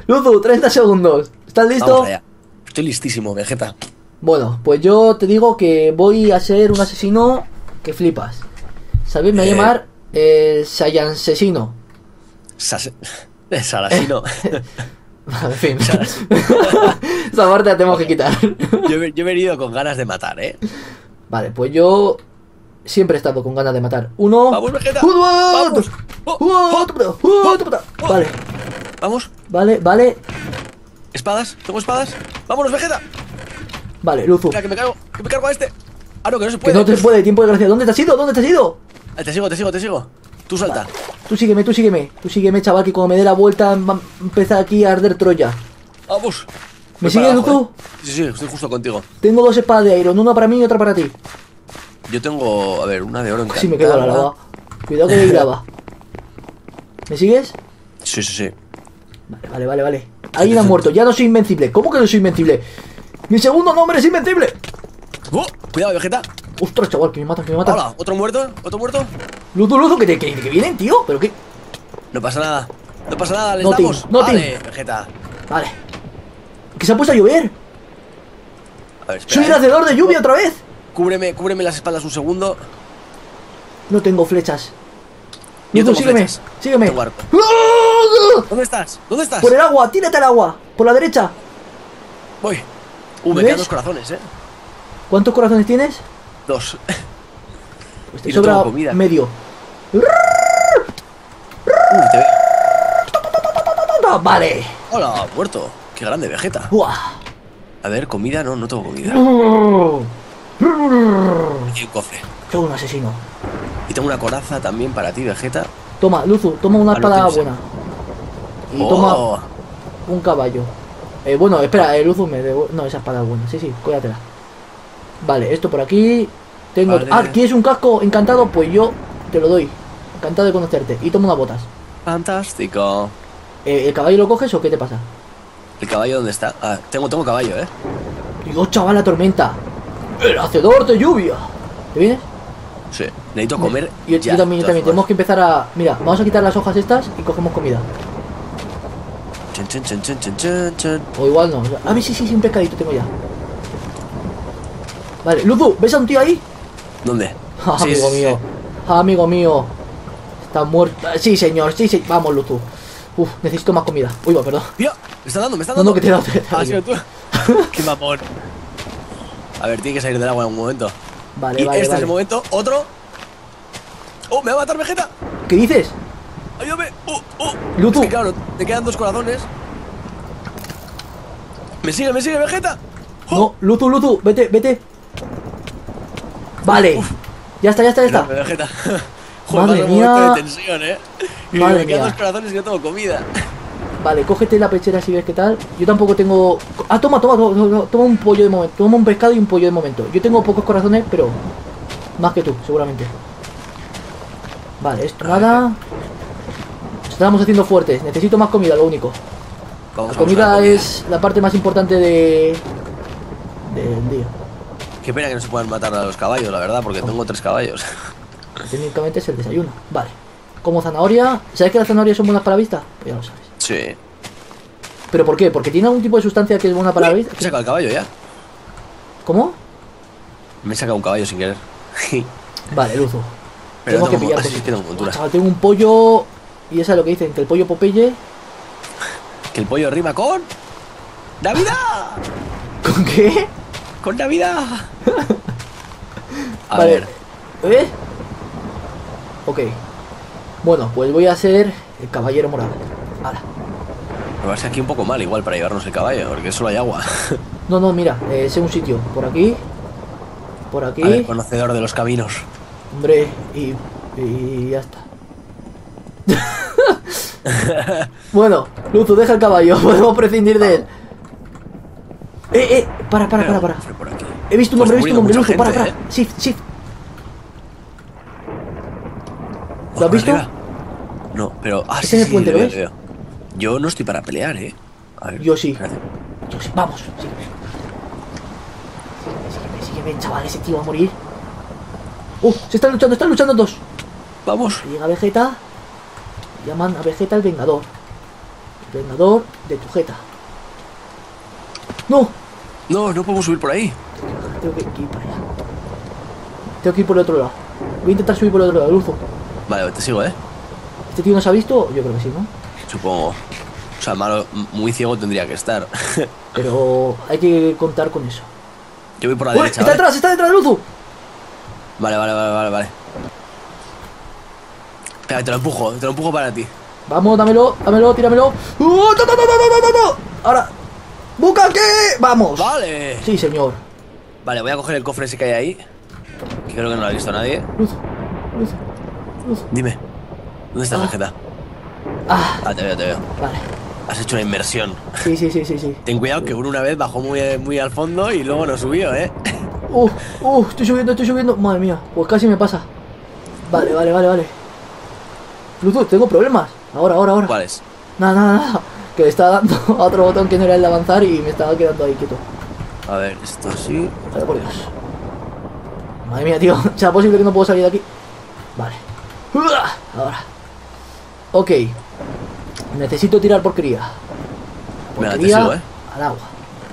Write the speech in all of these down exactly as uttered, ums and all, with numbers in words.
Luzu, treinta segundos. ¿Estás listo? Vamos allá. Estoy listísimo, Vegeta. Bueno, pues yo te digo que voy a ser un asesino que flipas. ¿Sabes? Me voy a Eh. llamar eh, Sayansesino. Sas... Sarasino. En fin. Esa parte la tenemos que quitar. yo, he- yo he venido con ganas de matar, ¿eh? Vale, pues yo siempre he estado con ganas de matar. Uno. ¡Vamos, Vegeta! Uno, ¡Vamos! dos. ¡Oh, Uno, oh, otro, oh, otro, otro. oh! Vale, ¡Vamos! vale, vale. ¿Espadas? ¿Tengo espadas? ¡Vámonos, Vegeta! Vale, Luzu. Mira, que me cargo, que me cargo a este. Ah, no, que no se Que puede. no te puede, tiempo de gracia. ¿Dónde te has ido? ¿Dónde te has ido? Ah, te sigo, te sigo, te sigo. Tú salta. Tú sígueme, tú sígueme. Tú sígueme, chaval, que cuando me dé la vuelta va a empezar aquí a arder Troya. Vamos. ¿Me Voy sigues, para abajo, Luzu? ¿eh? Sí, sí, estoy justo contigo. Tengo dos espadas de Iron, una para mí y otra para ti. Yo tengo, a ver, una de oro encantada. Sí, me quedo la lava. Cuidado que hay lava. ¿Me sigues? Sí, sí, sí. Vale, vale, vale, vale. Alguien ha muerto, ya no soy invencible. ¿Cómo que no soy invencible? Mi segundo nombre es invencible. ¡Oh! Cuidado, Vegeta. Ostras, chaval, que me matan, que me matan. Hola, ¿otro muerto? ¿Otro muerto? Luzu, Luzu, que, te, que, que vienen, tío. ¿Pero qué? No pasa nada. No pasa nada, les No, team, damos. no, Vale, Vegeta. Vale. Que se ha puesto a llover. A ver, espera. Soy el eh. hacedor de lluvia otra vez. Cúbreme, cúbreme las espaldas un segundo. No tengo flechas. Yo Luzu, tengo sígueme, flechas. sígueme. Tengo arco. ¡Ah! ¿Dónde estás? ¿Dónde estás? Por el agua, tírate al agua. Por la derecha. Voy. Uh, me ¿Ves? quedan dos corazones, eh. ¿Cuántos corazones tienes? Dos. Pues te Y no sobra tengo comida. medio. Uh, te veo. Vale. Hola, muerto. Qué grande, Vegeta. Buah. A ver, comida, no, no tengo comida. Soy Aquí hay un cofre. un asesino. Y tengo una coraza también para ti, Vegeta. Toma, Luzu, toma una Ah, no espada tienes, buena. Y Oh. toma un caballo. Eh, bueno, espera, el Luzu me devuelve. No, esa espada es buena. Sí, sí, cuídatela. Vale, esto por aquí. Tengo. Vale. Ah, ¿quieres un casco encantado? Pues yo te lo doy. Encantado de conocerte. Y toma unas botas. Fantástico. Eh, ¿El caballo lo coges o qué te pasa? ¿El caballo dónde está? Ah, tengo, tengo caballo, eh. Dios, chaval, la tormenta. El hacedor de lluvia. ¿Te vienes? Sí. Necesito comer. Yo, ya, yo también, yo de también. todas Tenemos que empezar a. Mira, vamos a quitar las hojas estas y cogemos comida. formas. Chan, chan, chan, chan, chan, chan, chan. O igual no. A ver, sí, sí, sí, un pescadito tengo ya. Vale, Luzu, ¿ves a un tío ahí? ¿Dónde? Ah, Sí, amigo sí, mío. sí. Ah, amigo mío. Está muerto. Ah, sí, señor, sí, sí. Vamos, Luzu. Uf, necesito más comida. Uy, va, perdón. Tío, me está dando, me está No, dando. no, que te he dado. Te he dado Ah, yo. sí, tú. Qué mamón. A ver, tiene que salir del agua en un momento. Vale, y vale, este vale. es el momento. Otro. ¡Oh, me va a matar Vegeta! ¿Qué dices? ¡Ayúdame! ¡Oh, oh! Luzu. Es que claro, te quedan dos corazones. ¡Me sigue, me sigue Vegeta! ¡Oh! No, Luzu, Luzu, vete, vete. Vale. Ya está, ya está, ya está. Grande, Vegeta. Joder, Madre va a ser un momento mía. de tensión, eh. Y Madre me quedan mía. dos corazones y no tengo comida. Vale, cógete la pechera si ves qué tal. Yo tampoco tengo. Ah, toma, toma, toma, toma, toma un pollo de momento. Toma un pescado y un pollo de momento. Yo tengo pocos corazones, pero más que tú, seguramente. Vale, esto nada. Nos estamos haciendo fuertes. Necesito más comida, lo único. Vamos, La vamos a comida la comida. es la parte más importante de del día. Qué pena que no se puedan matar a los caballos, la verdad, porque tengo tres caballos. Técnicamente es el desayuno. Vale. Como zanahoria. ¿Sabes que las zanahorias son buenas para la vista? Pues ya lo sabes. Sí. ¿Pero por qué? ¿Porque tiene algún tipo de sustancia que es buena para la Me vista? he sacado el caballo ya. ¿Cómo? Me he sacado un caballo sin querer. Vale, Luzu. Pero Tengo que tengo, pillar así cositas. que tengo montura. Chaval, tengo un pollo. Y esa es lo que dicen, que el pollo Popeye. Que el pollo rima con... ¡Navidad! ¿Con qué? ¡Con Navidad! A vale. ver. ¿Eh? Ok. Bueno, pues voy a ser el caballero morado. Hala. Me va a ser aquí un poco mal igual para llevarnos el caballo, porque solo hay agua. No, no, mira, eh, sé un sitio. Por aquí. Por aquí. A ver, conocedor de los caminos. Hombre, y, y ya está. Bueno, Luzu, deja el caballo. Podemos prescindir de él. Eh, eh, para, para, para, para. Por aquí. He visto un Pues hombre, he visto un hombre, mucha Luzu, para, gente, para. ¿eh? Shift, shift. ¿Lo Ojo, has visto? arriba. No, pero... Ah, Es sí, en el sí, puente, lo ¿lo veo, ves? lo veo. Yo no estoy para pelear, eh. A ver, Yo sí. espérate. Yo sí, vamos, sígueme. Sígueme, sígueme, sígueme, chaval, ese tío va a morir. Uh, se están luchando, están luchando dos. Vamos. Llega Vegeta. Llaman a Vegeta el Vengador. Vengador de tu jeta. ¡No! No, no podemos subir por ahí. Tengo que ir para allá. Tengo que ir por el otro lado. Voy a intentar subir por el otro lado, Luzo. Vale, te sigo, ¿eh? ¿Este tío nos ha visto? Yo creo que sí, ¿no? Supongo. O sea, malo, muy ciego tendría que estar. Pero hay que contar con eso. Yo voy por la ¡Uy! derecha. ¡Está ¿vale? detrás! ¡Está detrás de Luzu! Vale, vale, vale, vale, vale. Espera, te lo empujo, te lo empujo para ti. Vamos, dámelo, dámelo, tíramelo. ¡Uh! ¡No, no, no, no, no, no, no! Ahora. ¡Busca qué! ¡Vamos! Vale. Sí, señor. Vale, voy a coger el cofre ese que hay ahí. Que creo que no lo ha visto nadie. Luzu, Luzu, Luzu. Dime. ¿Dónde estás, Ah. Vegeta? Ah, Ah, te veo, te veo. vale. Has hecho una inmersión. Sí, sí, sí, sí, sí. Ten cuidado que uno una vez bajó muy, muy al fondo y luego no subió, ¿eh? Uh, uh, estoy subiendo, estoy subiendo. Madre mía, pues casi me pasa. Vale, vale, vale, vale. Luzu, tengo problemas. Ahora, ahora, ahora. ¿Cuál es? Nada, nada, nada. Que le estaba dando a otro botón que no era el de avanzar y me estaba quedando ahí quieto. A ver, esto así. Vale, por Dios. Madre mía, tío. ¿Será posible que no puedo salir de aquí? Vale. Ahora. Ok. Necesito tirar porquería. Venga, te Porquería sigo, ¿eh? al agua.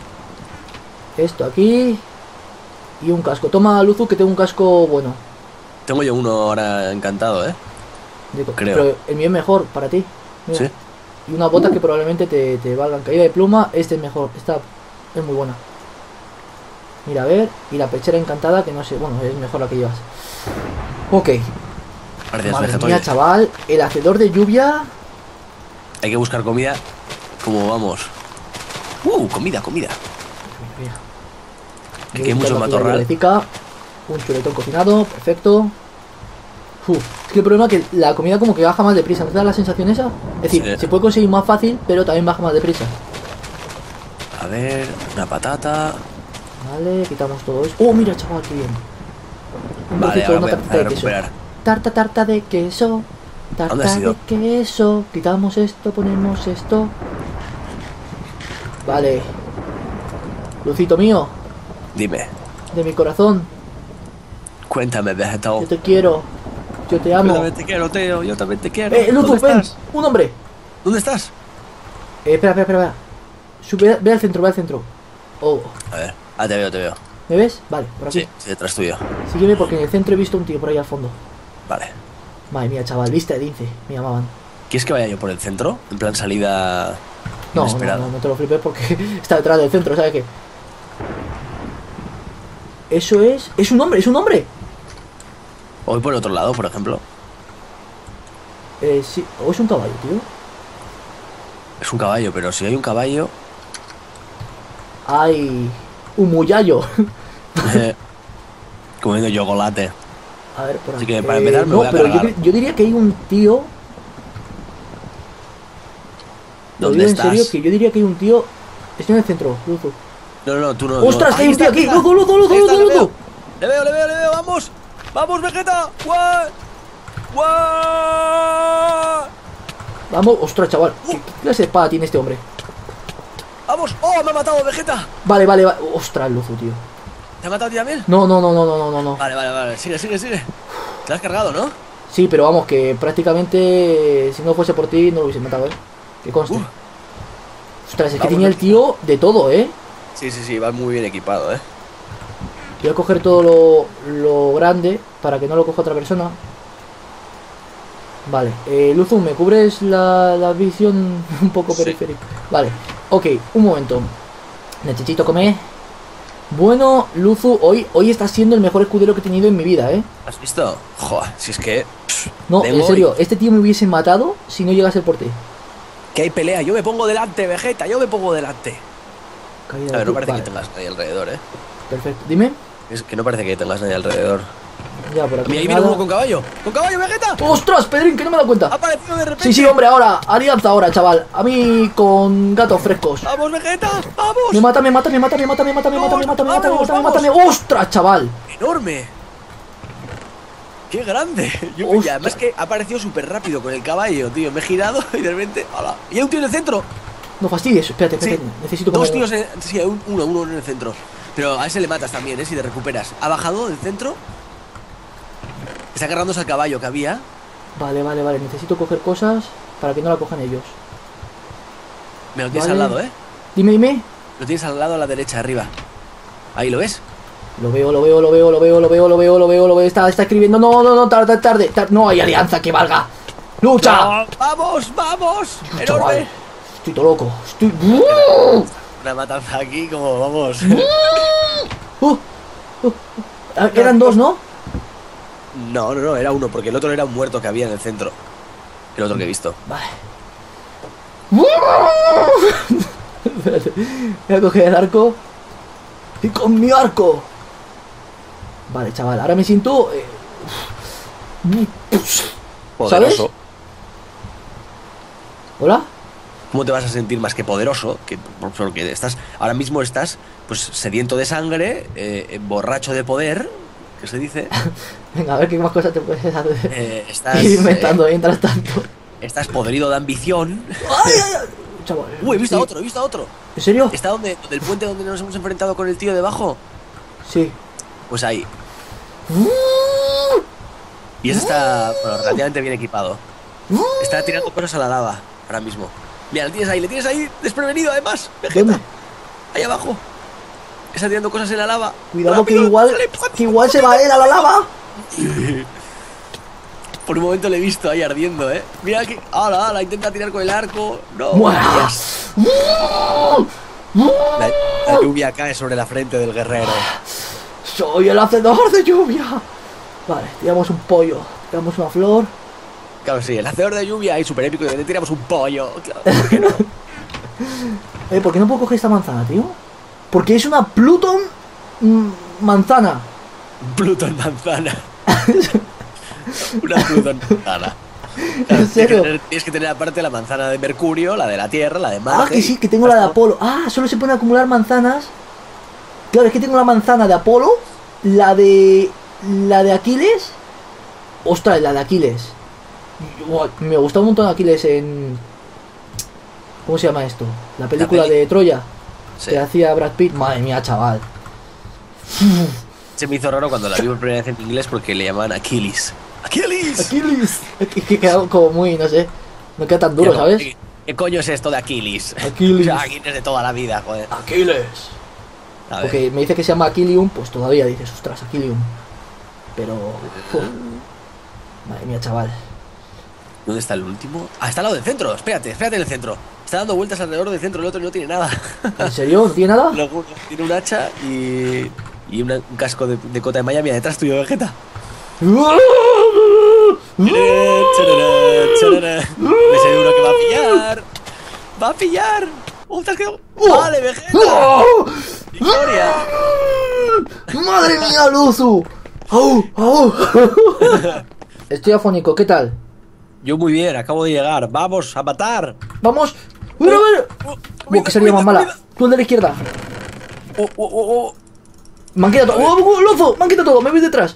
Esto aquí. Y un casco. Toma, Luzu, que tengo un casco bueno. Tengo yo uno ahora encantado, ¿eh? Digo, Creo. Pero el mío es mejor para ti. Mira. Sí. Y unas botas que probablemente te, te valgan. Caída de pluma, este es mejor. Esta es muy buena. Mira, a ver. Y la pechera encantada, que no sé. Bueno, es mejor la que llevas. Ok. Gracias, Madre Vegetoide. mía, chaval. El hacedor de lluvia. Hay que buscar comida. ¿Cómo vamos? Uh, comida, comida. Mira, Que mira. hay mucho Aquí la matorral. hierbecica, un chuletón cocinado. Perfecto. Uf, es que el problema es que la comida como que baja más deprisa. ¿No te da la sensación esa? Es decir, Sí. se puede conseguir más fácil, pero también baja más deprisa. A ver, una patata. Vale, quitamos todo eso. Oh, mira, chaval, qué bien. Un Vale, trocito, ahora una voy a, tartita a de queso. recuperar. Tarta, tarta de queso. ¿Dónde Tarta has ido? de queso. Quitamos esto, ponemos esto. Vale. Lucito mío, Dime, de mi corazón. cuéntame, Vegetal. Yo te quiero. Yo te amo. Yo también te quiero, Teo. Yo también te quiero. Eh, Luzu, ¿Dónde ven. estás? Un hombre. ¿Dónde estás? Eh, espera, espera, espera. espera. Sube, ve al centro, ve al centro. Oh, A ver, ah, te veo, te veo. ¿me ves? Vale, por aquí. Sí, sí, detrás tuyo. Sígueme porque en el centro he visto un tío por ahí al fondo. Vale. Madre mía, chaval, viste de lince. Me llamaban. ¿Quieres que vaya yo por el centro? En plan salida No, no, inesperada. no, no te lo flipes porque está detrás del centro, ¿sabes qué? Eso es... ¡Es un hombre! ¡Es un hombre! O voy por el otro lado, por ejemplo. Eh, sí. O es un caballo, tío. Es un caballo, pero si hay un caballo... Hay... Un muyayo. eh, comiendo chocolate. A ver, por aquí. Así que, para empezar, me no, voy a pero yo, cargar. cre- yo diría que hay un tío... Lo ¿Dónde digo en estás? serio, que yo diría que hay un tío... Estoy en el centro, Luzu. No, no, no, tú no. ¡Ostras, no. que hay Ahí un tío está, aquí! mira. ¡Luzu, Luzu, Luzu, Ahí está, Luzu, le veo. Luzu! Le veo, le veo, le veo, vamos. Vamos, Vegeta. ¡Guau! ¡Guau! Vamos, ostras, chaval. ¿Qué, qué clase de espada tiene este hombre? ¡Vamos! ¡Oh, me ha matado Vegeta! Vale, vale, vale. Ostras, Luzu, tío. ¿Te ha matado a ti también? No, no, no, no, no, no, no, no. Vale, vale, vale. Sigue, sigue, sigue. Te lo has cargado, ¿no? Sí, pero vamos, que prácticamente si no fuese por ti no lo hubiese matado, ¿eh? Que conste. Uf. Ostras, es que Vamos, tenía el tío de todo, ¿eh? Sí, sí, sí, va muy bien equipado, ¿eh? Voy a coger todo lo, lo grande para que no lo coja otra persona. Vale, eh, Luzu, ¿me cubres la, la visión un poco Sí. periférica? Vale, ok, un momento. Necesito comer. Bueno, Luzu, hoy, hoy está siendo el mejor escudero que he tenido en mi vida, ¿eh? ¿Has visto? Joder, si es que... No, Vengo en serio, este tío me hubiese matado si no llegase por ti. Que hay pelea. Yo me pongo delante, Vegeta. Yo me pongo delante. Caída A ver, de no parece vale, que tengas nadie alrededor, ¿eh? perfecto. Dime. Es que no parece que tengas nadie alrededor. Ya, por aquí Mira, ahí no hay viene nada. uno con caballo. ¡Con caballo, Vegeta! ¡Ostras, Pedrín, que no me he dado Ha cuenta! aparecido de repente. Sí, sí, hombre, ahora, alianza ahora, chaval. A mí con gatos frescos. ¡Vamos, Vegeta! ¡Vamos! Me mata, me mata, me mata, me mata, me mata, me mata, me mata, me mata, me mata, me mata, me Vamos, ¡Ostras, chaval! ¡Enorme! ¡Qué grande! Yo, y Hostia. además que ha aparecido súper rápido con el caballo, tío. Me he girado y de repente... ¡Hala! Y hay un tío en el centro. No fastidies, espérate, Sí, espérate. Necesito dos comer. tíos en... Sí, hay un- uno, uno en el centro. Pero a ese le matas también, ¿eh? Si te recuperas. Ha bajado del centro. Está agarrándose al caballo que había. Vale, vale, vale. Necesito coger cosas para que no la cojan ellos. Me lo tienes Vale. al lado, ¿eh? Dime, dime. Lo tienes al lado a la derecha, arriba. Ahí, ¿lo ves? Lo veo, lo veo, lo veo, lo veo, lo veo, lo veo, lo veo, lo veo. Está, está escribiendo. No, no, no, tarde, tarde, tarde. No hay alianza que valga. ¡Lucha! No, ¡vamos, vamos! Chaval, ¡Enorme! estoy todo loco. Estoy. Una matanza aquí como, vamos... Uh, uh, uh. Eran dos, ¿no? No, no, no, era uno, porque el otro era un muerto que había en el centro. El otro que he visto. Vale. Espérate. Voy a coger el arco. Y con mi arco. Vale, chaval. Ahora me siento. eh, Poderoso. ¿Sabes? ¿Hola? ¿Cómo te vas a sentir más que poderoso? Que porque estás, ahora mismo estás, pues, sediento de sangre, eh, borracho de poder, que se dice. Venga, a ver qué más cosas te puedes hacer. Eh, estás, Ir inventando eh, mientras tanto. estás podrido de ambición. ¡Ay, ay, ay! Chaval. Uy, he visto Sí. a otro, he visto a otro. ¿En serio? ¿Está donde, donde el puente donde nos hemos enfrentado con el tío debajo? Sí. Pues ahí. Y ese está, bueno, relativamente bien equipado. Está tirando cosas a la lava ahora mismo. Mira, le tienes ahí, le tienes ahí desprevenido además. Vegeta. ¿Dónde? Ahí abajo. Está tirando cosas en la lava. Cuidado que Rápido, igual, dale, empujad. que igual se va él a la lava. Por un momento le he visto ahí ardiendo, eh. Mira que. ¡Hala, hala! Intenta tirar con el arco. No. ¡Buah! Yes. La, la lluvia cae sobre la frente del guerrero. Soy el hacedor de lluvia. Vale, tiramos un pollo. Tiramos una flor. Claro, sí, el hacedor de lluvia y super épico. Y le tiramos un pollo. Claro, ¿por qué no? Eh, ¿por qué no puedo coger esta manzana, tío? Porque es una Pluton mm, manzana. Pluton manzana. Una Pluton manzana. ¿En Claro, serio? Tienes que, tener, tienes que tener aparte la manzana de Mercurio, la de la Tierra, la de Marte. Ah, que sí, que tengo la de Apolo. Ah, solo se pueden acumular manzanas. Claro, es que tengo la manzana de Apolo, la de. la de Aquiles. Ostras, la de Aquiles. Uy, me gustaba un montón Aquiles en. ¿Cómo se llama esto? La película La peli- de Troya. Sí. Que hacía Brad Pitt. Madre mía, chaval. Se me hizo raro cuando la vi por primera vez en inglés porque le llamaban Aquiles. ¡Aquiles! Aquiles. Es que, que queda como muy, no sé. No queda tan duro, Yo, ¿sabes? ¿Qué, qué coño es esto de Aquiles? Aquiles. O sea, Aquiles de toda la vida, joder. Aquiles. A ver. Porque me dice que se llama Aquilium, pues todavía dices, ostras, Aquilium. Pero. uf. Madre mía, chaval. ¿Dónde está el último? Ah, está al lado del centro. Espérate, espérate en el centro. Está dando vueltas alrededor del centro. El otro no tiene nada. ¿En serio? ¿No tiene nada? Lo juro. Tiene un hacha y. Y una- un casco de, de cota de malla. Mira, detrás tuyo, Vegeta. Chararán, chararán, chararán. Me sé de uno que va a pillar. Va a pillar. ¡Uh, te has quedado! ¡Vale, Vegeta! ¡Victoria! ¡Madre mía, Luzu! ¡Au! ¡Au! Estoy afónico, ¿qué tal? Yo muy bien, acabo de llegar. ¡Vamos a matar! ¡Vamos! ¡Mira, mira! Oh, ¡Oh, que sería más mala! Tú el de la izquierda. Oh, oh, oh, oh. Me han quitado todo. ¡Oh, oh, Luzu! Me han quitado todo, me voy detrás.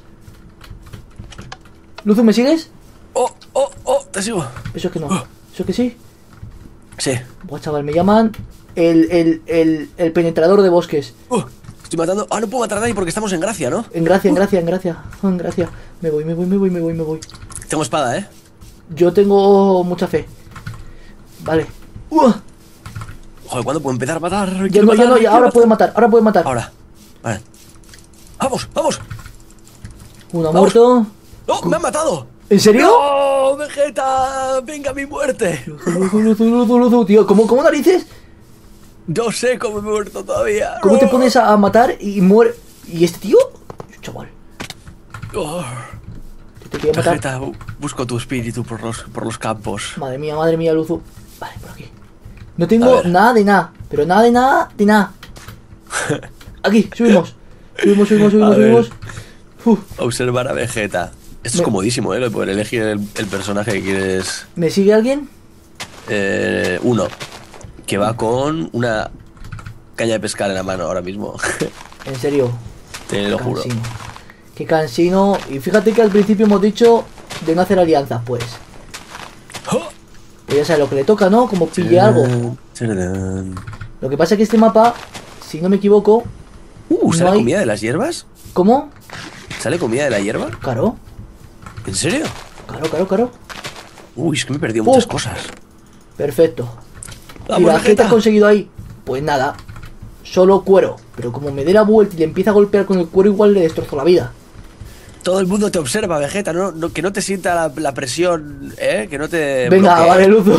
Luzu, ¿me sigues? Oh, oh, oh, te sigo. Eso es que no. Eso es que sí. Sí. Buah, chaval, me llaman el, el, el, el penetrador de bosques. Uh, estoy matando. Ah, no puedo matar a nadie porque estamos en gracia, ¿no? En gracia, en gracia, en gracia. Oh, en gracia. Me voy, me voy, me voy, me voy, me voy. Tengo espada, ¿eh? Yo tengo mucha fe. Vale. Uh, Joder, ¿cuándo puedo empezar a matar? ya Quiero no, ya matar, no, ya, quiero ahora matar. puede matar, ahora puede matar. Ahora. Vale. ¡Vamos, vamos! Uno Vamos. muerto. ¡No! ¡Me han matado! ¿En serio? ¡No! ¡Vegeta! ¡Venga mi muerte! Luzu, Luzu, Luzu, Luzu, tío. ¿Cómo, cómo narices? No sé cómo he muerto todavía. ¿Cómo te ¡No! pones a, a matar y muere? ¿Y este tío? Chaval. Oh. Te, te quería matar. Vegeta, bu- busco tu espíritu por los, por los campos. Madre mía, madre mía, Luzu. Vale, por aquí. No A tengo ver. nada de nada. Pero nada de nada de nada. Aquí, subimos. Subimos, subimos, A subimos, ver. subimos. Uf, Observar a Vegeta. Esto es Me- comodísimo, ¿eh? Lo de poder elegir el, el personaje que quieres. ¿me sigue alguien? Eh, uno. Que va con una caña de pescar en la mano ahora mismo. En serio. Te lo juro. Cansino. Qué cansino. Y fíjate que al principio hemos dicho de no hacer alianzas, pues. ¡Oh! Pues ya sabes lo que le toca, ¿no? Como pille algo. Chararán. Lo que pasa es que este mapa, si no me equivoco, Uh, ¿sale No hay- comida de las hierbas? ¿cómo? ¿Sale comida de la hierba? Claro, ¿En serio? claro, claro, claro. Uy, es que me he perdido muchas Uh. cosas. Perfecto. ¿Y Vamos, la, ¿qué te Vegeta. has conseguido ahí? Pues nada, solo cuero. Pero como me dé la vuelta y le empieza a golpear con el cuero, igual le destrozo la vida. Todo el mundo te observa, Vegeta, no, no, que no te sienta la, la presión, ¿eh? Que no te Venga, bloquee. vale, Luzu.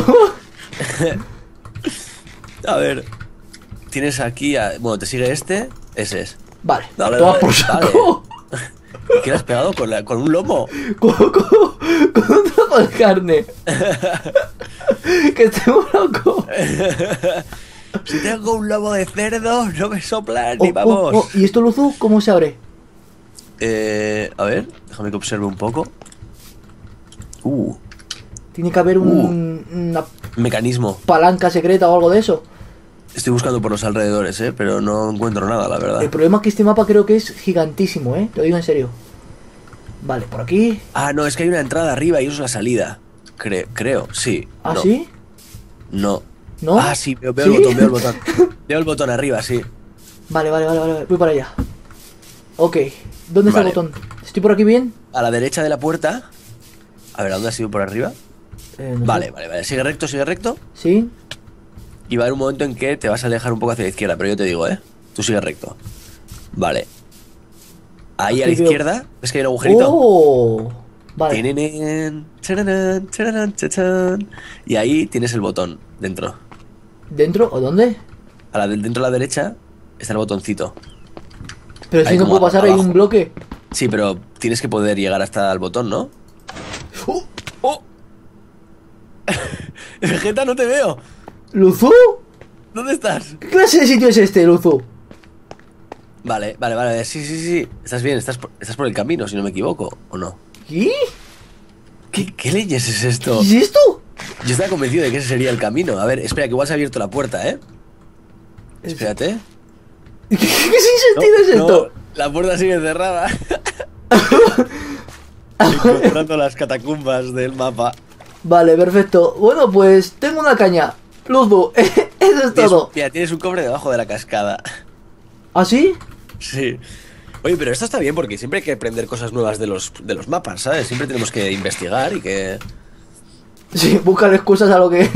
A ver, tienes aquí, a- bueno, te sigue este, ese es. Vale, Dale, toma dale, por saco. ¿Qué le has pegado con, la- con un lomo? Con, con- con un trozo de carne. Que estoy muy loco. Si tengo un lomo de cerdo, no me soplan Oh, ni oh, vamos. oh, ¿y esto, Luzu, cómo se abre? Eh, a ver, déjame que observe un poco. Uh, Tiene que haber un, una mecanismo. palanca secreta o algo de eso. Estoy buscando por los alrededores, eh, pero no encuentro nada, la verdad. El problema es que este mapa creo que es gigantísimo, ¿eh? Te lo digo en serio. Vale, por aquí. Ah, no, es que hay una entrada arriba y eso es la salida. Cre- creo, sí. ¿Ah, no, sí? No. ¿No? Ah, sí, veo, veo ¿Sí? el botón, veo el botón. Veo el botón arriba, sí. Vale, vale, vale, vale. Voy para allá. Ok. ¿Dónde está Vale. el botón? ¿Estoy por aquí bien? A la derecha de la puerta. A ver, ¿a dónde has ido por arriba? Eh, no sé. Vale, vale, vale. Sigue recto, sigue recto. ¿Sí? Y va a haber un momento en que te vas a alejar un poco hacia la izquierda, pero yo te digo, ¿eh? Tú sigue recto. Vale. Ahí a la Aquí veo- izquierda, ¿ves que hay un agujerito? ¡Oh! Vale. Tininin, chararán, chararán, chachán. Y ahí tienes el botón dentro. ¿Dentro o dónde? A la del dentro a la derecha está el botoncito. Pero si Ahí no como puedo pasar, hay abajo. un bloque. Sí, pero tienes que poder llegar hasta el botón, ¿no? ¡Oh! ¡Oh! Vegeta, no te veo. ¿Luzu? ¿Dónde estás? ¿Qué clase de sitio es este, Luzu? Vale, vale, vale. Sí, sí, sí. Estás bien, estás por, estás por el camino, si no me equivoco, ¿o no? ¿Qué? ¿Qué, qué leyes es esto? ¿Qué es esto? Yo estaba convencido de que ese sería el camino. A ver, espera, que igual se ha abierto la puerta, ¿eh? Espérate. ¿Qué, qué sentido es No, esto? la puerta sigue cerrada. Encontrando las catacumbas del mapa. Vale, perfecto. Bueno, pues tengo una caña. Luzu, eso es Tienes- todo. Mira, tienes un cofre debajo de la cascada. ¿Ah, sí? Sí. Oye, pero esto está bien porque siempre hay que aprender cosas nuevas de los, de los mapas, ¿sabes? Siempre tenemos que investigar y que... Sí, buscar excusas a lo que...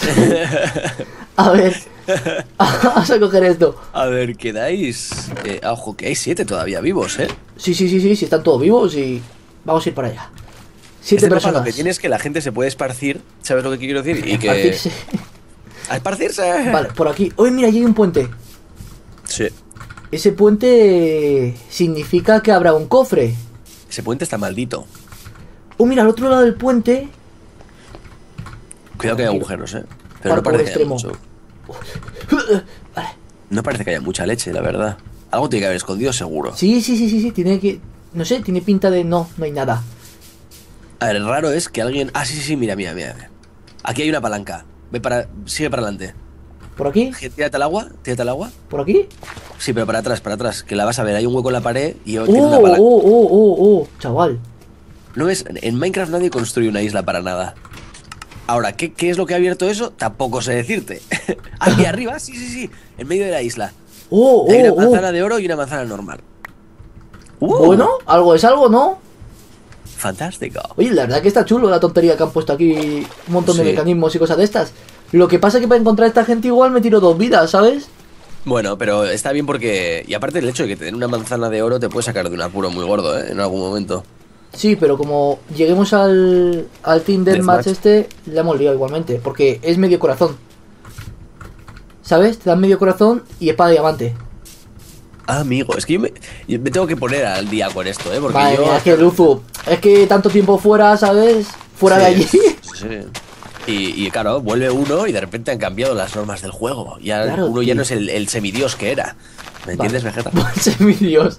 A ver. Vamos a coger esto. A ver, quedáis... Eh, ah, ojo, que hay siete todavía vivos, ¿eh? Sí, sí, sí, sí, sí, están todos vivos y... Vamos a ir para allá. Siete Este mapa personas. lo que tiene es que la gente se puede esparcir, ¿sabes lo que quiero decir? Y que... Partirse. ¡A esparcirse! Vale, por aquí. Oye, mira, allí hay un puente. Sí. Ese puente significa que habrá un cofre. Ese puente está maldito. Oh, mira, al otro lado del puente... Cuidado que hay agujeros, ¿eh? Pero no Parkour parece que haya extremo. mucho. Vale. No parece que haya mucha leche, la verdad. Algo tiene que haber escondido seguro. Sí, sí, sí, sí, sí, tiene que... No sé, tiene pinta de... No, no hay nada. A ver, raro es que alguien... Ah, sí, sí, sí, mira, mira, mira. mira. Aquí hay una palanca. Ve para... Sigue para adelante. ¿Por aquí? Tírate al agua, tírate al agua. ¿Por aquí? Sí, pero para atrás, para atrás. Que la vas a ver. Hay un hueco en la pared y Oh, tiene una oh, palanca. oh, oh, oh, chaval. No ves, en Minecraft nadie construye una isla para nada. Ahora, ¿qué, qué es lo que ha abierto eso? Tampoco sé decirte. Aquí arriba, sí, sí, sí. En medio de la isla. Oh, Hay una oh, manzana oh. de oro y una manzana normal. ¡Uh! Bueno, algo es algo, ¿no? Fantástico. Oye, la verdad que está chulo la tontería que han puesto aquí. Un montón de Sí. mecanismos y cosas de estas. Lo que pasa es que para encontrar a esta gente igual me tiro dos vidas, ¿sabes? Bueno, pero está bien porque... Y aparte el hecho de que te den una manzana de oro te puede sacar de un apuro muy gordo, ¿eh? En algún momento. Sí, pero como lleguemos al, al Team Deathmatch Deathmatch. este, le hemos liado igualmente. Porque es medio corazón. ¿Sabes? Te dan medio corazón y espada de diamante. Ah, amigo, es que yo me, yo me tengo que poner al día con esto, ¿eh? Porque Vale, yo... mira, es que Luzu, es que tanto tiempo fuera, ¿sabes? Fuera de allí. Sí, sí. Y, y claro, vuelve uno y de repente han cambiado las normas del juego. Ya Claro, uno tío. ya no es el, el semidios que era. ¿Me entiendes, Vale. Vegeta? Pues es mi Dios.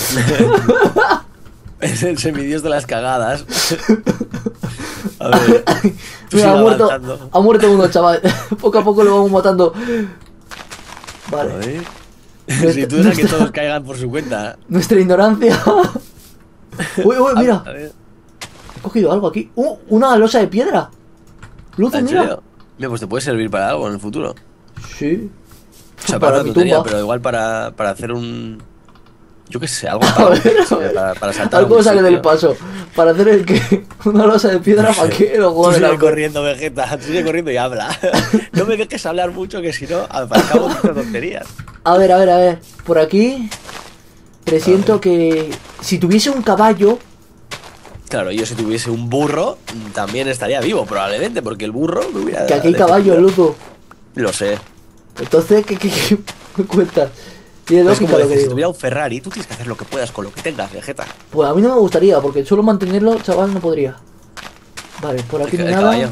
Es el semidios de las cagadas. A ver. Tú Mira, sigue ha muerto, avanzando. ha muerto uno, chaval. Poco a poco lo vamos matando. A Vale. ver. Nuestra- Si tú dejas que nuestra- todos caigan por su cuenta. Nuestra ignorancia. Uy, uy, A- mira. a ver. He cogido algo aquí. Uh, una losa de piedra. Luz, ¿En mira. serio? Mira, pues te puede servir para algo en el futuro. Sí. O sea, Para para, mi tontería, tumba. pero igual para, para hacer un... Yo qué sé, algo A para, ver, a sí, ver. para, para saltar. a Algo un sale del sitio. paso. Para hacer el que. Una losa de piedra para que lo Tú juegue sigue la corriendo, Vegeta. Tú sigue corriendo y habla. No me dejes hablar mucho, que si no, al cabo dices tonterías. A ver, a ver, a ver. Por aquí. Presiento que. Si tuviese un caballo. Claro, yo si tuviese un burro, también estaría vivo, probablemente, porque el burro me hubiera. Que aquí hay caballo, defendido. Luzu. Lo sé. Entonces, ¿qué, qué, qué me cuentas? Tiene Es lógica como lo que decir, si digo. tuviera un Ferrari, tú tienes que hacer lo que puedas con lo que tengas, Vegeta. Pues a mí no me gustaría, porque solo mantenerlo, chaval, no podría. Vale, por aquí El, no hay el nada. caballo.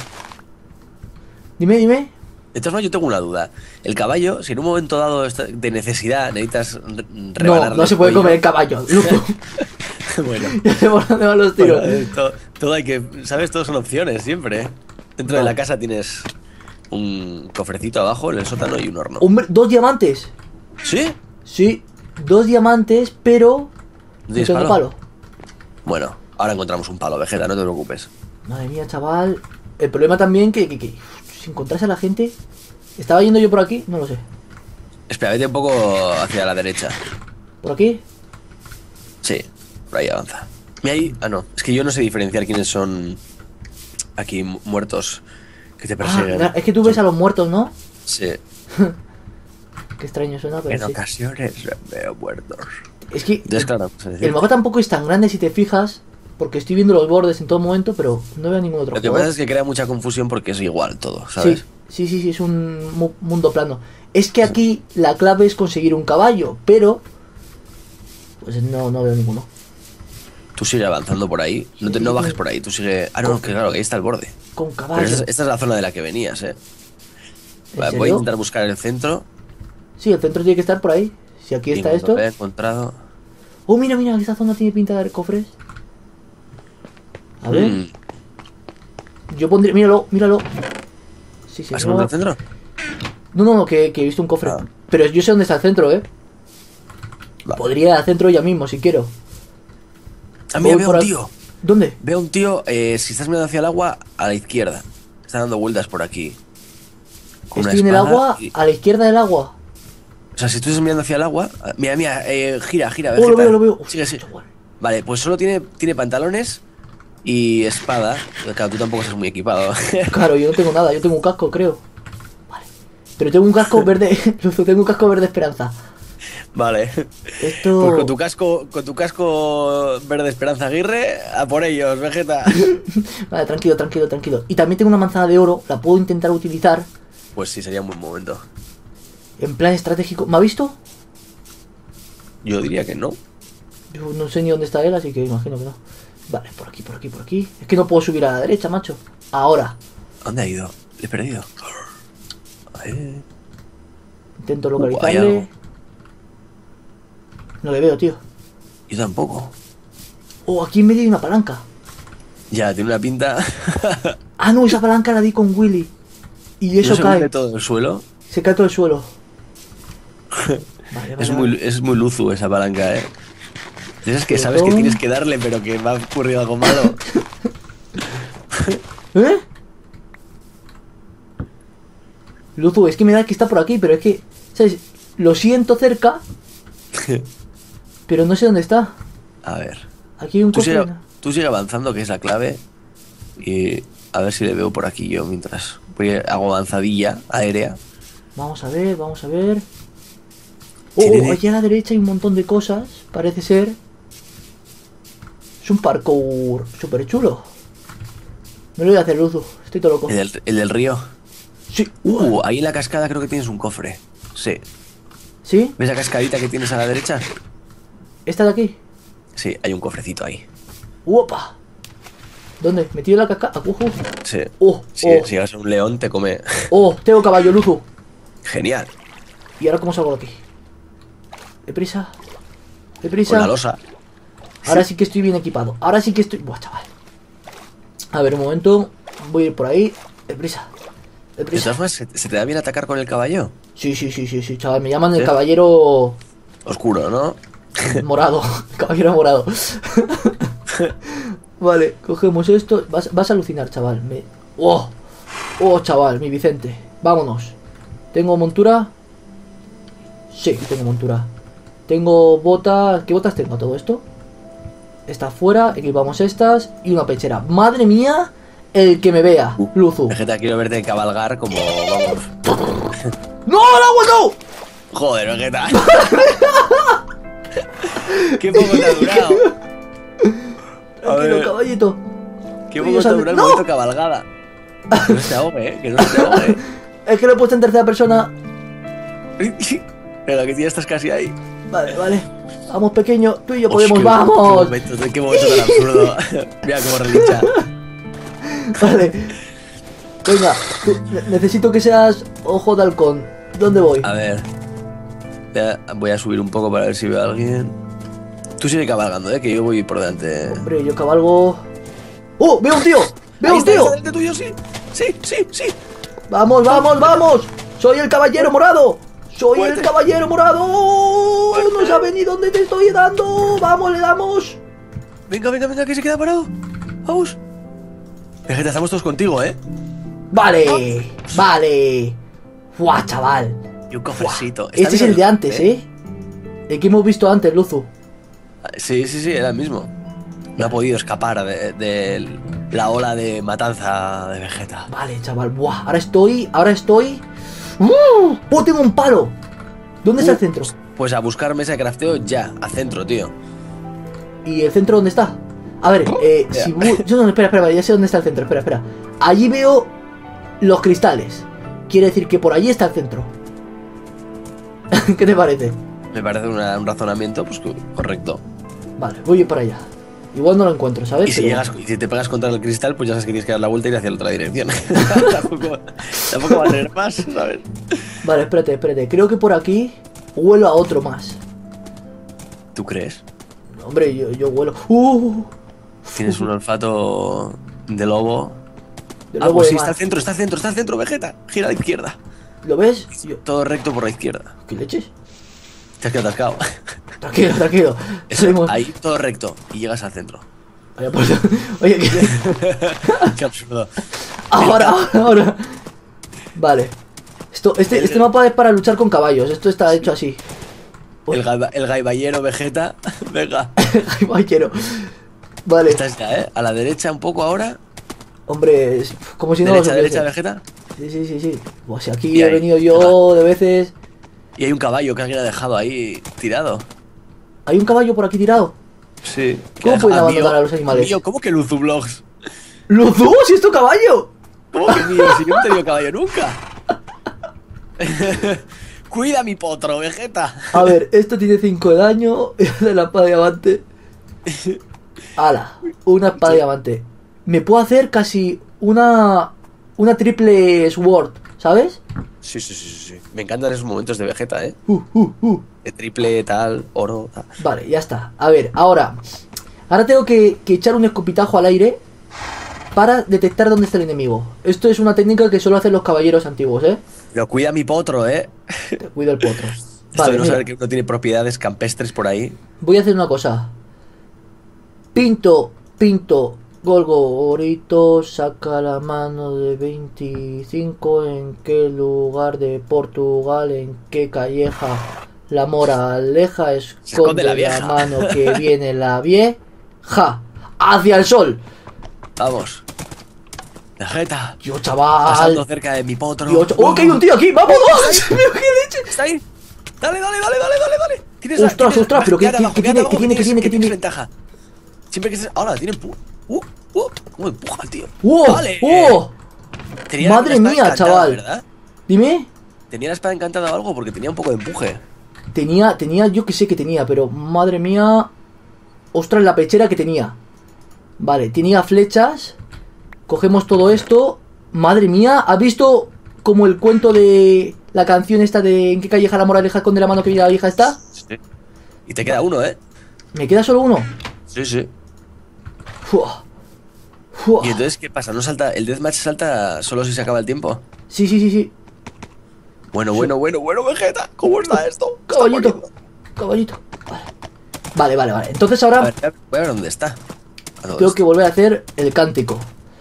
Dime, dime. Entonces, yo tengo una duda. El caballo, si en un momento dado esta- de necesidad necesitas re- No, rebanarle no se el puede cuello- comer el caballo, Luzu. Bueno, Ya sé por dónde van los bueno, tiros. eh, to- todo hay que. ¿Sabes? Todo son opciones siempre. ¿eh? Dentro de Vale. la casa tienes un cofrecito abajo en el sótano y un horno. Hombre, dos diamantes. ¿Sí? Sí, dos diamantes, pero. No ¿Tienes tengo palo? palo. Bueno, ahora encontramos un palo, Vegeta, no te preocupes. Madre mía, chaval. El problema también que, que, que si encontrase a la gente. ¿Estaba yendo yo por aquí? No lo sé. Espera, vete un poco hacia la derecha. ¿Por aquí? Sí, por ahí avanza. Mira ahí. Ah, no, es que yo no sé diferenciar quiénes son aquí mu- muertos que te Ah, persiguen. claro, es que tú ves a los muertos, ¿no? Sí, Qué extraño suena, pero en sí. ocasiones veo muertos. Es que Entonces, claro, pues, es decir, el mapa tampoco es tan grande si te fijas, porque estoy viendo los bordes en todo momento, pero no veo ningún otro lo que jugador. pasa es que crea mucha confusión porque es igual todo, ¿sabes? Sí, sí, sí, sí, es un mu- mundo plano. Es que aquí la clave es conseguir un caballo, pero pues no, no veo ninguno. Tú sigue avanzando por ahí, no, te, no bajes por ahí, tú sigue... Ah, no, que claro, que ahí está el borde. Con Pero caballo. esta, es- esta es la zona de la que venías, ¿eh? ¿En Vale, voy a serio? intentar buscar el centro. Sí, el centro tiene que estar por ahí. Si aquí Y está cuando esto. lo he encontrado... Oh, mira, mira, esta zona tiene pinta de cofres. A ver, Mm, yo pondría. Míralo, míralo. Sí, sí, ¿Has no. encontrado el centro? No, no, no, que, que he visto un cofre. Ah. Pero yo sé dónde está el centro, eh. Vale. Podría ir al centro ya mismo, si quiero. Ah, mira, Voy veo por un aquí. tío. ¿Dónde? Veo un tío, eh, si estás mirando hacia el agua, a la izquierda. Está dando vueltas por aquí. Con una Estoy en el espada agua, y- a la izquierda del agua. O sea, si tú estás mirando hacia el agua... ah, Mira, mira, eh, gira, gira, Oh, lo Vegeta. veo, lo veo. Sigue, Hostia, sigue. chaval. Vale, pues solo tiene, tiene pantalones y espada. Claro, tú tampoco estás muy equipado. Claro, yo no tengo nada, yo tengo un casco, creo. Vale. Pero tengo un casco verde. Luzo, tengo un casco verde esperanza. Vale. Esto. Pues con tu casco, con tu casco verde Esperanza Aguirre, a por ellos, Vegeta. Vale, tranquilo, tranquilo, tranquilo. Y también tengo una manzana de oro, la puedo intentar utilizar Pues sí, sería un buen momento. en plan estratégico. ¿Me ha visto? Yo diría que no. Yo no sé ni dónde está él, así que imagino que no. Vale, por aquí, por aquí, por aquí. Es que no puedo subir a la derecha, macho. Ahora. ¿A ¿Dónde ha ido? Le he perdido. Ay, Intento Uh, hay localizarle. algo. No le veo, tío. yo tampoco. Oh, aquí en medio hay una palanca. Ya, tiene una pinta. Ah, no, esa palanca la di con Willy. Y eso ¿No se cae. hunde todo el suelo? Se cae todo el suelo. Vale, vale, Es vale. muy, es muy luzu esa palanca, eh. De esas que Pero sabes que todo- tienes que darle, pero que va a ocurrir algo malo. ¿Eh? Luzu, es que me da que está por aquí, pero es que, ¿sabes? Lo siento cerca, pero no sé dónde está. A ver. Aquí hay un Tú cofre. sigue, tú sigue avanzando, que es la clave. Y a ver si le veo por aquí yo mientras voy a- hago avanzadilla aérea. Vamos a ver, vamos a ver. Oh, Tiene- oh, allá a la derecha hay un montón de cosas, parece ser. Es un parkour súper chulo. Me lo voy a hacer, Luzu, estoy todo loco. El del, el del río. Sí, Uh, ahí en la cascada creo que tienes un cofre. Sí. ¿sí? ¿Ves la cascadita que tienes a la derecha? ¿Esta de aquí? Sí, hay un cofrecito ahí. ¡Uopa! ¿Dónde? ¿Metido en la cascada? ¡Acujo! Sí. ¡Oh! Si, ¡Oh! si llegas a un león, te come. ¡Oh! Tengo caballo, Luzu. Genial. ¿Y ahora cómo salgo de aquí? ¿Deprisa? Con ¿Deprisa? la losa. Ahora sí que estoy bien equipado. Ahora sí que estoy... Buah, chaval. A ver, un momento. Voy a ir por ahí. Deprisa. De Deprisa. todas formas, ¿se, se te da bien atacar con el caballo? Sí, sí, sí, sí, sí, chaval. Me llaman el ¿Sí? caballero Oscuro, ¿no? morado. Caballero morado. Vale, cogemos esto. Vas, vas a alucinar, chaval. Me... ¡Oh! ¡Oh, chaval! Mi Vicente. Vámonos. ¿Tengo montura? Sí, tengo montura. Tengo botas... ¿Qué botas tengo todo esto? Estas fuera, equipamos estas y una pechera. ¡Madre mía! El que me vea, Uh, Luzu. Vegeta, quiero verte cabalgar como... Vamos. ¡No, el agua no! Joder, Vegeta. Qué poco te ha durado. A Tranquilo, ver, caballito. qué Uy, poco yo te ha sal- durado el ¡No! momento cabalgada. Que no se ahogue, eh. Que no se ahogue. Es que lo he puesto en tercera persona. Venga, que ya estás casi ahí. Vale, vale. Vamos, pequeño. Tú y yo Hostia, podemos. qué- ¡Vamos! Qué momento, qué momento tan absurdo. Mira cómo relincha. Vale. Venga, tú- ne- necesito que seas ojo de halcón. ¿Dónde voy? A ver. Ya voy a subir un poco para ver si veo a alguien. Tú sigue cabalgando, eh, que yo voy por delante. Hombre, yo cabalgo. ¡Oh! ¡Veo un tío! ¡Veo Ahí un está, tío! está delante tuyo, sí. Sí, sí, sí. ¡Vamos, vamos, vamos! ¡Soy el caballero morado! ¡Soy el Fuerte. caballero morado! Fuerte. ¡No sabes ni dónde te estoy dando! ¡Vamos, le damos! Venga, venga, venga, que se queda parado. Vamos. Vegeta, estamos todos contigo, eh. ¡Vale! ¡Vale! ¡Fua, chaval! Y un cofrecito. Está Este es bien el de antes, ¿eh? El que hemos visto antes, Luzu. Sí, sí, sí, era el mismo. No ha podido escapar de, de la ola de matanza de Vegeta. Vale, chaval. Buah, ahora estoy... Ahora estoy... ¡Uh! ¡Oh, tengo un palo! ¿Dónde está el centro? Pues a buscar mesa de crafteo ya, a centro, tío. ¿Y el centro dónde está? A ver, eh, si... bu- Yo no, espera, espera, ya sé dónde está el centro. Espera, espera. Allí veo los cristales. Quiere decir que por allí está el centro. ¿Qué te parece? Me parece una- un razonamiento, pues correcto. Vale, voy para allá. Igual no lo encuentro, ¿sabes? Y si Pero- llegas y si te pegas contra el cristal, pues ya sabes que tienes que dar la vuelta y ir hacia la otra dirección. tampoco, tampoco va a tener más, ¿sabes? Vale, espérate, espérate. Creo que por aquí huelo a otro más. ¿Tú crees? Hombre, yo, yo huelo... ¡Uh! Tienes un olfato de lobo. De Ah, lobo pues de sí, mar. está al centro, está al centro, está al centro, Vegeta. Gira a la izquierda. ¿Lo ves? Yo... Todo recto por la izquierda. ¿Qué leches? Te has quedado atascado. Tranquilo, tranquilo. Eso, Salimos- ahí todo recto y llegas al centro. Vaya, por- Oye, ¿qué? Qué absurdo. Ahora, ahora, ahora. Vale. Esto, este, este mapa es para luchar con caballos. Esto está hecho así. Uy. El, gaiba- el gaiballero Vegeta. Venga. Ay, vaquero. Vale. Estás ya, ¿eh? A la derecha un poco ahora. Hombre, es como si no Derecha, lo derecha, supiese. Vegeta. Sí, sí, sí, sí. Pues si aquí Y he ahí, venido yo de veces. Y hay un caballo que alguien ha dejado ahí tirado. ¿Hay un caballo por aquí tirado? Sí. ¿Cómo pueden abandonar a los animales? Mío, ¿cómo que Luzu Vlogs? ¡Luzu! ¡Si es tu caballo! ¿Cómo que mío? Si yo no he tenido caballo nunca. Cuida mi potro, Vegeta. A ver, esto tiene cinco de daño. De la espada de diamante. ¡Hala! Una espada de diamante. Me puedo hacer casi una. Una triple sword, ¿sabes? Sí, sí, sí, sí, sí. Me encantan esos momentos de Vegeta, ¿eh? Uh, uh, uh. De triple, tal, oro, tal. Vale, ya está. A ver, ahora. Ahora tengo que, que echar un escopitajo al aire para detectar dónde está el enemigo. Esto es una técnica que solo hacen los caballeros antiguos, ¿eh? Pero cuida mi potro, ¿eh? Te cuido el potro. Esto Vale, de no mira, saber que uno tiene propiedades campestres por ahí. voy a hacer una cosa. Pinto, pinto, Golgorito, saca la mano de veinticinco. ¿En qué lugar de Portugal? ¿En qué calleja? La moraleja esconde esconde la la, vieja. mano que viene la vieja. ¡Hacia el sol! Vamos. Vegeta. Yo, Pasando chaval. cerca de mi potro. Yo, cha- ¡Oh, que hay un tío aquí! ¡Vámonos! ¡Pero qué leche! Está ahí. Dale, dale, dale, dale, dale, dale. Tienes Ostras, tienes- ostras, pero mira ¿qué- de abajo, qué mira de tiene, abajo, qué tiene, qué tienes- tiene, qué tienes tiene? ventaja. Siempre que estés. Ahora, tiene empuja. Uh, uh, ¿cómo empuja el tío? ¡Oh! Vale. ¡Oh! Tenía Madre una espada mía, encantada, chaval. ¿verdad? Dime. Tenía la espada encantada o algo porque tenía un poco de empuje. Tenía, tenía, yo que sé que tenía, pero madre mía. Ostras, la pechera que tenía. Vale, tenía flechas. Cogemos todo esto. Madre mía, ¿has visto como el cuento de la canción esta de ¿En qué calleja la moraleja esconde la mano que viene la vieja está? Sí. Y te queda uno, ¿eh? ¿Me queda solo uno? Sí, sí. Fua. Fua. Y entonces, ¿qué pasa? ¿No salta? ¿El deathmatch salta solo si se acaba el tiempo? Sí, sí, sí, sí. Bueno, bueno, bueno, bueno, Vegeta. ¿Cómo está esto? Está Caballito. poniendo. Caballito. Vale. Vale, vale, vale. Entonces A ahora ver, voy a ver dónde está. A todo tengo esto. que volver a hacer el cántico.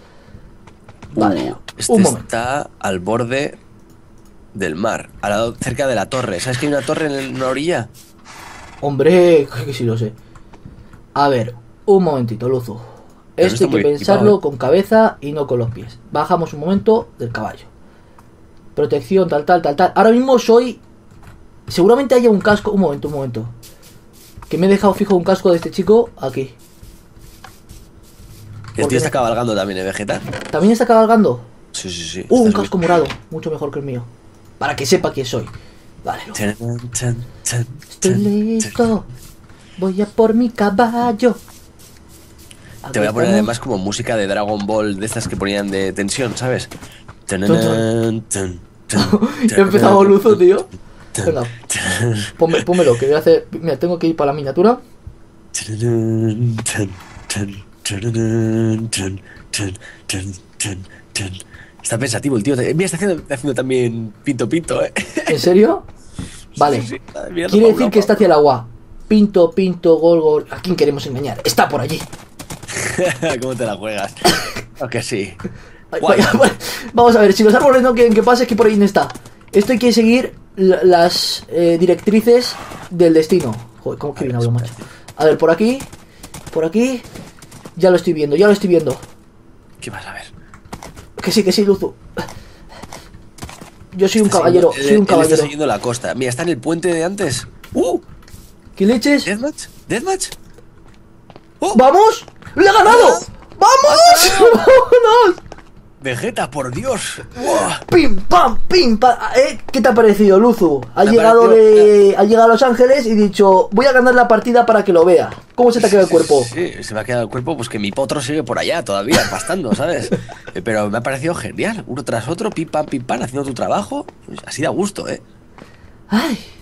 Vale. Uh, este Un momento. está al borde del mar, al lado, cerca de la torre. ¿Sabes que hay una torre en una orilla? Hombre, que sí lo sé. A ver, un momentito, Luzu. Pero Esto hay está que muy pensarlo equipado, ¿eh? con cabeza y no con los pies. Bajamos un momento del caballo. Protección, tal, tal, tal, tal. Ahora mismo soy... Seguramente haya un casco... Un momento, un momento. Que me he dejado fijo un casco de este chico aquí. El tío está cabalgando también, ¿eh, Vegeta? ¿También está cabalgando? Sí, sí, sí. Uh, un Estás casco muy- morado. Mucho mejor que el mío. Para que sepa quién soy. Vale, Luzu. Tan, tan, tan, Estoy tan, listo. Voy a por mi caballo. Te voy a poner Aquí además como música de Dragon Ball de estas que ponían de tensión, ¿sabes? Tan, Tun, tan, tan, estamos. tan, Ya ha empezado Luzu, tío. tan, Venga, tan, ponme- pónmelo, que voy a hacer... Mira, tengo que ir para la miniatura. tan, tan, tan, tan, tan, tan, tan, tan, tan. Está pensativo el tío. Mira, está haciendo, está haciendo también pinto pinto, ¿eh? ¿En serio? Vale. Sí, sí, está mirando Quiere pa' un decir lado, que está hacia el agua. Pinto, pinto, gol, gol. ¿A quién queremos engañar? Está por allí. ¿Cómo te la juegas? Aunque sí. Ay, Guay. vaya, vaya. Vamos a ver, si los árboles no quieren que pase, es que por ahí no está. Esto hay que seguir la- las eh, directrices del destino. Joder, cómo que bien hablo, macho. A ver, por aquí. Por aquí. Ya lo estoy viendo, ya lo estoy viendo. ¿Qué vas a ver? Que sí, que sí, Luzu. Yo soy un Está caballero, siguiendo- soy un él- él caballero. está siguiendo la costa. Mira, está en el puente de antes. ¡Uh! ¿Qué leches? ¿Deathmatch? ¿Deathmatch? ¡Oh! ¡Vamos! ¡Le he ganado! ¡Vamos! ¡Vámonos! Vegeta, por Dios. ¡Buah! ¡Pim, pam, pim, pam! ¿Eh? ¿Qué te ha parecido, Luzu? Ha Me ha llegado parecido- de... Ha llegado a Los Ángeles y dicho... Voy a ganar la partida para que lo vea. ¿Cómo se te ha quedado el cuerpo? Sí, se me ha quedado el cuerpo, pues que mi potro sigue por allá todavía, pastando, ¿sabes? Eh, Pero me ha parecido genial. Uno tras otro, pim, pam, pim, pam, haciendo tu trabajo. Pues así da gusto, ¿eh? Ay,